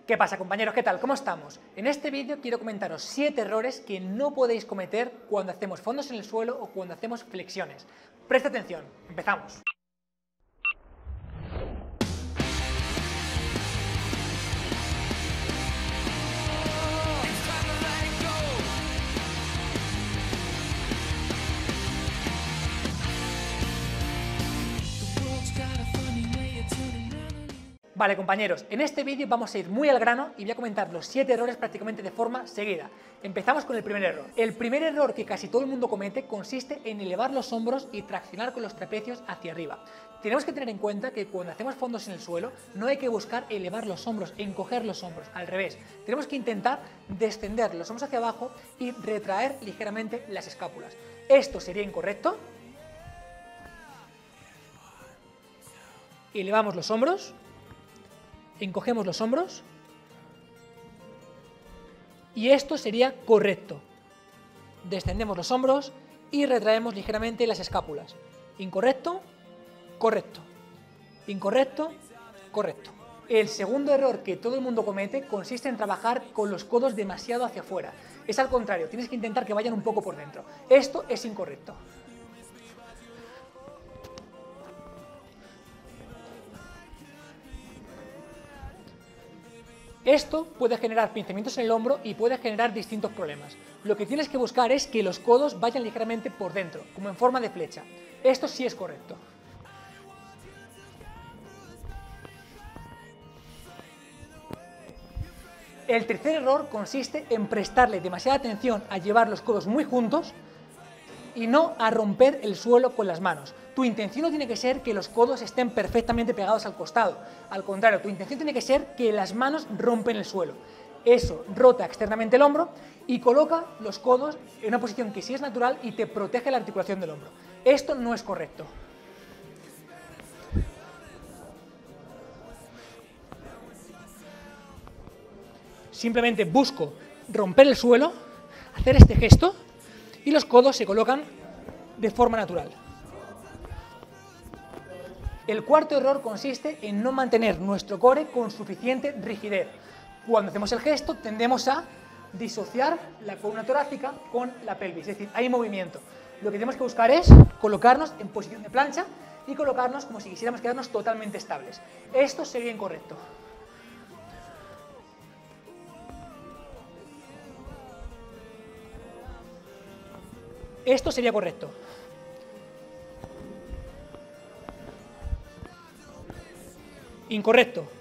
¿Qué pasa, compañeros? ¿Qué tal? ¿Cómo estamos? En este vídeo quiero comentaros 7 errores que no podéis cometer cuando hacemos fondos en el suelo o cuando hacemos flexiones. Presta atención, empezamos. Vale, compañeros, en este vídeo vamos a ir muy al grano y voy a comentar los 7 errores prácticamente de forma seguida. Empezamos con el primer error. El primer error que casi todo el mundo comete consiste en elevar los hombros y traccionar con los trapecios hacia arriba. Tenemos que tener en cuenta que cuando hacemos fondos en el suelo no hay que buscar elevar los hombros, encoger los hombros, al revés. Tenemos que intentar descender los hombros hacia abajo y retraer ligeramente las escápulas. Esto sería incorrecto. Elevamos los hombros. Encogemos los hombros y esto sería correcto. Descendemos los hombros y retraemos ligeramente las escápulas. Incorrecto, correcto. Incorrecto, correcto. El segundo error que todo el mundo comete consiste en trabajar con los codos demasiado hacia afuera. Es al contrario, tienes que intentar que vayan un poco por dentro. Esto es incorrecto. Esto puede generar pinzamientos en el hombro y puede generar distintos problemas. Lo que tienes que buscar es que los codos vayan ligeramente por dentro, como en forma de flecha. Esto sí es correcto. El tercer error consiste en prestarle demasiada atención a llevar los codos muy juntos y no a romper el suelo con las manos. Tu intención no tiene que ser que los codos estén perfectamente pegados al costado. Al contrario, tu intención tiene que ser que las manos rompen el suelo. Eso rota externamente el hombro y coloca los codos en una posición que sí es natural y te protege la articulación del hombro. Esto no es correcto. Simplemente busco romper el suelo, hacer este gesto y los codos se colocan de forma natural. El cuarto error consiste en no mantener nuestro core con suficiente rigidez. Cuando hacemos el gesto tendemos a disociar la columna torácica con la pelvis, es decir, hay movimiento. Lo que tenemos que buscar es colocarnos en posición de plancha y colocarnos como si quisiéramos quedarnos totalmente estables. Esto sería incorrecto. Esto sería correcto. Incorrecto.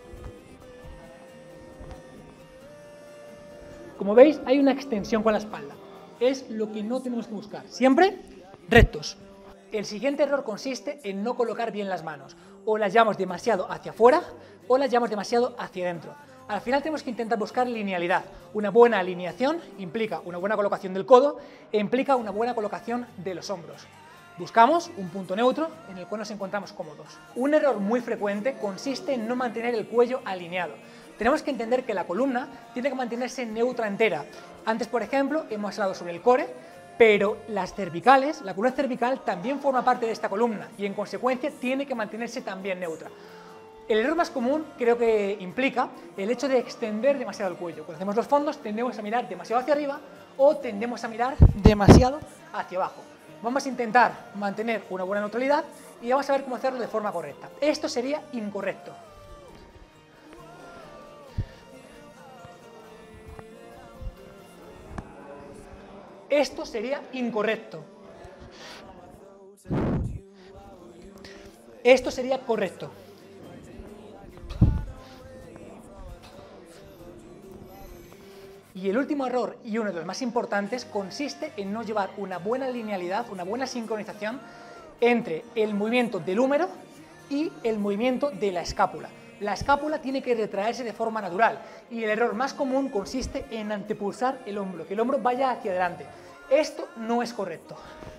Como veis, hay una extensión con la espalda. Es lo que no tenemos que buscar. Siempre rectos. El siguiente error consiste en no colocar bien las manos. O las llevamos demasiado hacia afuera o las llevamos demasiado hacia adentro. Al final tenemos que intentar buscar linealidad. Una buena alineación implica una buena colocación del codo e implica una buena colocación de los hombros. Buscamos un punto neutro en el cual nos encontramos cómodos. Un error muy frecuente consiste en no mantener el cuello alineado. Tenemos que entender que la columna tiene que mantenerse neutra entera. Antes, por ejemplo, hemos hablado sobre el core, pero las cervicales, la columna cervical también forma parte de esta columna y en consecuencia tiene que mantenerse también neutra. El error más común creo que implica el hecho de extender demasiado el cuello. Cuando hacemos los fondos tendemos a mirar demasiado hacia arriba o tendemos a mirar demasiado hacia abajo. Vamos a intentar mantener una buena neutralidad y vamos a ver cómo hacerlo de forma correcta. Esto sería incorrecto. Esto sería incorrecto. Esto sería correcto. Y el último error, y uno de los más importantes, consiste en no llevar una buena linealidad, una buena sincronización entre el movimiento del húmero y el movimiento de la escápula. La escápula tiene que retraerse de forma natural y el error más común consiste en antepulsar el hombro, que el hombro vaya hacia adelante. Esto no es correcto.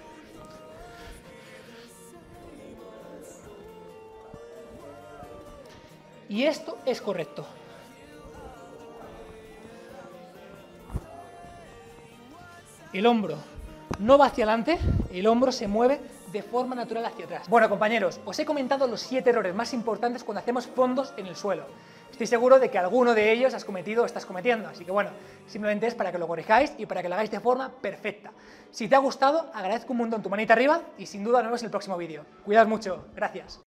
Y esto es correcto. El hombro no va hacia adelante, el hombro se mueve de forma natural hacia atrás. Bueno, compañeros, os he comentado los 7 errores más importantes cuando hacemos fondos en el suelo. Estoy seguro de que alguno de ellos has cometido o estás cometiendo, así que bueno, simplemente es para que lo corrijáis y para que lo hagáis de forma perfecta. Si te ha gustado, agradezco un montón tu manita arriba y sin duda nos vemos en el próximo vídeo. Cuidad mucho, gracias.